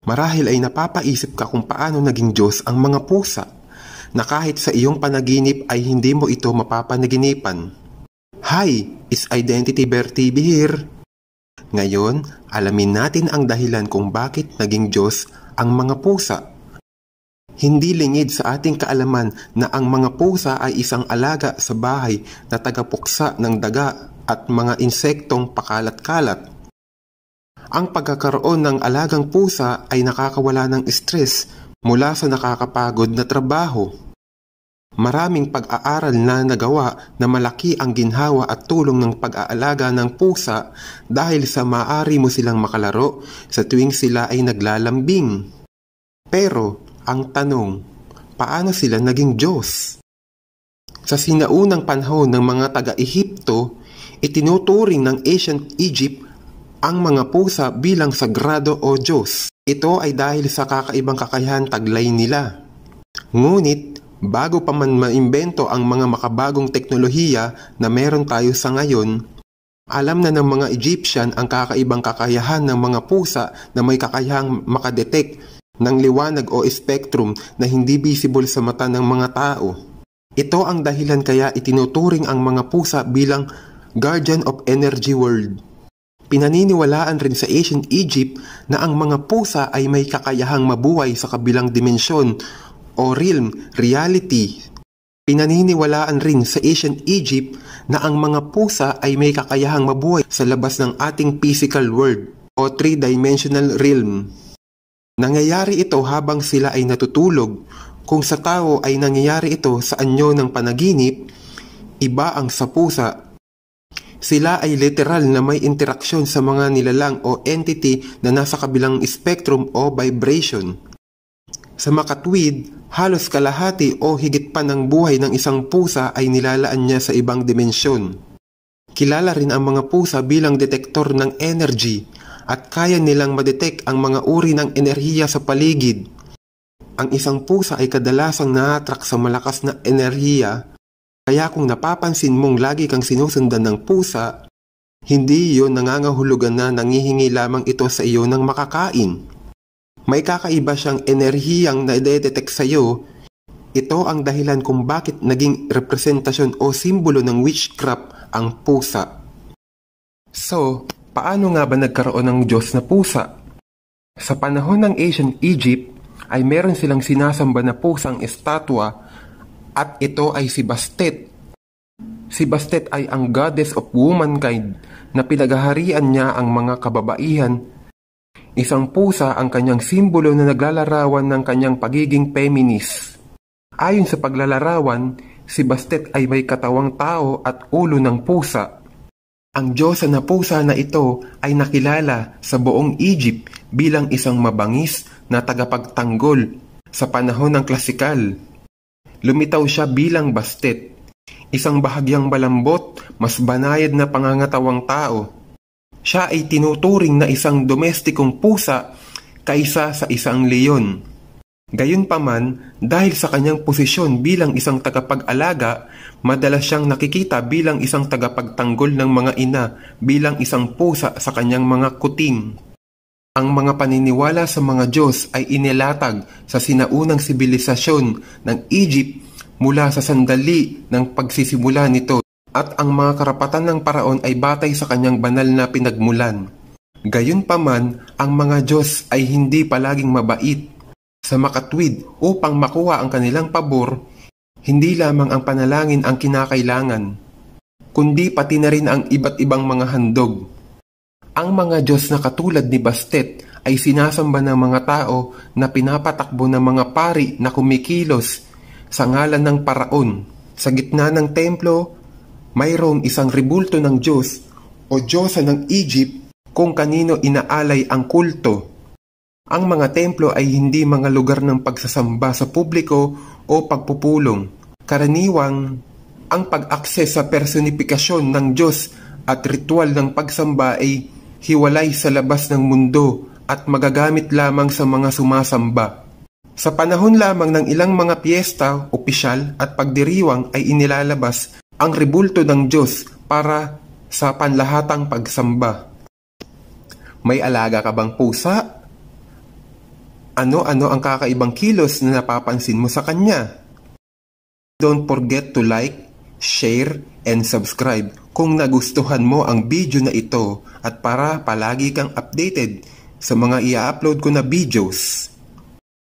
Marahil ay napapaisip ka kung paano naging Diyos ang mga pusa, na kahit sa iyong panaginip ay hindi mo ito mapapanaginipan. Hi! Is Identity Bear TV here. Ngayon, alamin natin ang dahilan kung bakit naging Diyos ang mga pusa. Hindi lingid sa ating kaalaman na ang mga pusa ay isang alaga sa bahay na tagapuksa ng daga at mga insektong pakalat-kalat. Ang pagkakaroon ng alagang pusa ay nakakawala ng stress mula sa nakakapagod na trabaho. Maraming pag-aaral na nagawa na malaki ang ginhawa at tulong ng pag-aalaga ng pusa dahil sa maaari mo silang makalaro sa tuwing sila ay naglalambing. Pero, ang tanong, paano sila naging Diyos? Sa sinaunang panahon ng mga taga-Ehipto, itinuturing ng ancient Egypt ang mga pusa bilang sagrado o Diyos. Ito ay dahil sa kakaibang kakayahan taglay nila. Ngunit, bago pa man maimbento ang mga makabagong teknolohiya na meron tayo sa ngayon, alam na ng mga Egyptian ang kakaibang kakayahan ng mga pusa na may kakayahang makadetect ng liwanag o spectrum na hindi visible sa mata ng mga tao. Ito ang dahilan kaya itinuturing ang mga pusa bilang guardian of energy world. Pinaniniwalaan rin sa ancient Egypt na ang mga pusa ay may kakayahang mabuhay sa kabilang dimensyon o realm, reality. Pinaniniwalaan rin sa ancient Egypt na ang mga pusa ay may kakayahang mabuhay sa labas ng ating physical world o three-dimensional realm. Nangyayari ito habang sila ay natutulog. Kung sa tao ay nangyayari ito sa anyo ng panaginip, iba ang sa pusa. Sila ay literal na may interaksyon sa mga nilalang o entity na nasa kabilang spectrum o vibration. Sa makatwid, halos kalahati o higit pa ng buhay ng isang pusa ay nilalaan niya sa ibang dimensyon. Kilala rin ang mga pusa bilang detektor ng energy at kaya nilang madetect ang mga uri ng enerhiya sa paligid. Ang isang pusa ay kadalasang na-attract sa malakas na enerhiya, kaya kung napapansin mong lagi kang sinusundan ng pusa, hindi iyon nangangahulugan na nangihingi lamang ito sa iyo ng makakain. May kakaiba siyang enerhiyang na-detect sa iyo. Ito ang dahilan kung bakit naging representasyon o simbolo ng witchcraft ang pusa. So, paano nga ba nagkaroon ng Diyos na pusa? Sa panahon ng ancient Egypt, ay meron silang sinasamba na pusang estatwa at ito ay si Bastet. Si Bastet ay ang goddess of womankind na pinaghaharian niya ang mga kababaihan. Isang pusa ang kanyang simbolo na naglalarawan ng kanyang pagiging feminist. Ayon sa paglalarawan, si Bastet ay may katawang tao at ulo ng pusa. Ang Diyosa na pusa na ito ay nakilala sa buong Egypt bilang isang mabangis na tagapagtanggol sa panahon ng klasikal. Lumitaw siya bilang Bastet, isang bahagyang malambot, mas banayad na pangangatawang tao. Siya ay tinuturing na isang domestikong pusa kaysa sa isang leon. Gayunpaman, dahil sa kanyang posisyon bilang isang tagapag-alaga, madalas siyang nakikita bilang isang tagapagtanggol ng mga ina bilang isang pusa sa kanyang mga kuting. Ang mga paniniwala sa mga Diyos ay inilatag sa sinaunang sibilisasyon ng Egypt mula sa sandali ng pagsisimula nito. At ang mga karapatan ng paraon ay batay sa kanyang banal na pinagmulan. Gayunpaman, ang mga Diyos ay hindi palaging mabait. Sa makatwid, upang makuha ang kanilang pabor, hindi lamang ang panalangin ang kinakailangan, kundi pati na rin ang iba't ibang mga handog. Ang mga Diyos na katulad ni Bastet ay sinasamba ng mga tao na pinapatakbo ng mga pari na kumikilos sa ngalan ng paraon. Sa gitna ng templo, mayroong isang rebulto ng Diyos o Diyosa ng Egypt kung kanino inaalay ang kulto. Ang mga templo ay hindi mga lugar ng pagsasamba sa publiko o pagpupulong. Karaniwang, ang pag-akses sa personifikasyon ng Diyos at ritual ng pagsamba ay hiwalay sa labas ng mundo at magagamit lamang sa mga sumasamba. Sa panahon lamang ng ilang mga piyesta, opisyal at pagdiriwang ay inilalabas ang rebulto ng Diyos para sa panlahatang pagsamba. May alaga ka bang pusa? Ano-ano ang kakaibang kilos na napapansin mo sa kanya? Don't forget to like, share, and subscribe kung nagustuhan mo ang video na ito at para palagi kang updated sa mga i-upload ko na videos.